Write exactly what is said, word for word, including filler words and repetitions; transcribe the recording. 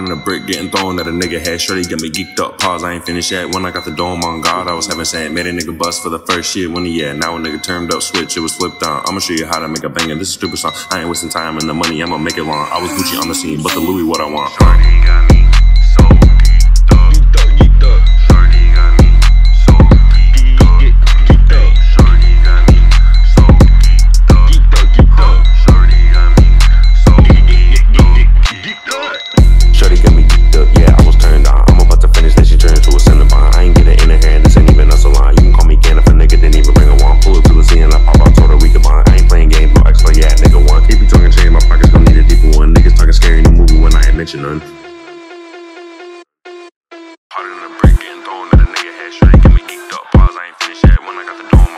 in a brick, getting thrown at a nigga head. Shorty got me geeked up, pause, I ain't finished yet. When I got the dome on God, I was having sand. Made a nigga bust for the first shit. When he yeah, now a nigga turned up, switch, it was flipped on. I'ma show you how to make a banger, this is a stupid song. I ain't wasting time and the money, I'ma make it long. I was Gucci on the scene, but the Louis what I want. Shorty got me so geeked up, geeked up, geeked up. Shorty got me so geeked up, geeked up. Shorty got me so geeked up, geeked up, geeked up. Shorty got me so geeked up. Shorty got me geeked up, yeah, I was turned on. I'm about to finish, then she turned to a Cinnabon. I ain't getting in her hand, this ain't even a salon. You can call me Gan if a nigga didn't even bring a wand. Pull it to the scene and I pop out, told her we could bond. I ain't playing games, no extra, yeah, nigga one. Keep you talking shit, my pockets gon' need a deeper one. Niggas talking scary in the movie when I ain't mention none. Harder than a brick, getting thrown at a nigga head. Shorty got me geeked up, pause, I ain't finished yet. When I got the dome